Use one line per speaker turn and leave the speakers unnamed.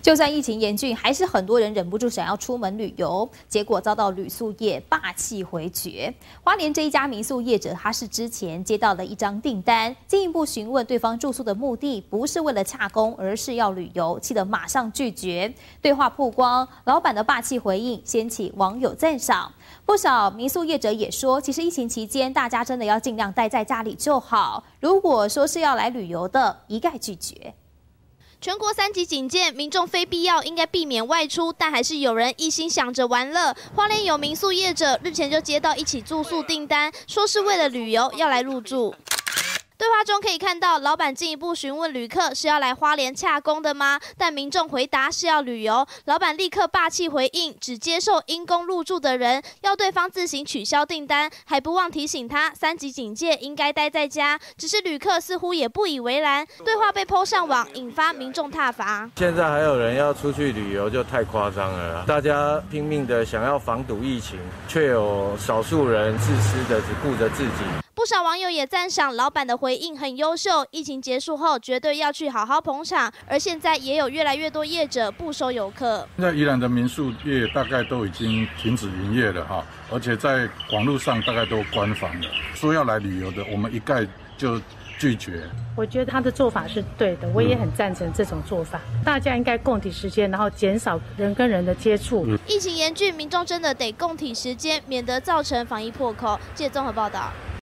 就算疫情严峻，还是很多人忍不住想要出门旅游，结果遭到旅宿业霸气回绝。花莲这一家民宿业者，他是之前接到了一张订单，进一步询问对方住宿的目的，不是为了洽公，而是要旅游，气得马上拒绝。对话曝光，老板的霸气回应掀起网友赞赏。不少民宿业者也说，其实疫情期间大家真的要尽量待在家里就好。如果说是要来旅游的，一概拒绝。
全国3级警戒，民众非必要应该避免外出，但还是有人一心想着玩乐。花莲有民宿业者日前就接到一起住宿订单，说是为了旅游要来入住。 对话中可以看到，老板进一步询问旅客是要来花莲洽公的吗？但民众回答是要旅游，老板立刻霸气回应，只接受因公入住的人，要对方自行取消订单，还不忘提醒他3级警戒应该待在家。只是旅客似乎也不以为然，对话被PO上网，引发民众挞伐。
现在还有人要出去旅游，就太夸张了啦！大家拼命的想要防堵疫情，却有少数人自私的只顾着自己。
不少网友也赞赏老板的回应很优秀，疫情结束后绝对要去好好捧场。而现在也有越来越多业者不收游客。
现在宜兰的民宿业大概都已经停止营业了哈，而且在网络上大概都关房了。说要来旅游的，我们一概就拒绝。
我觉得他的做法是对的，我也很赞成这种做法。大家应该共体时间，然后减少人跟人的接触。
疫情严峻，民众真的得共体时间，免得造成防疫破口。记者综合报道。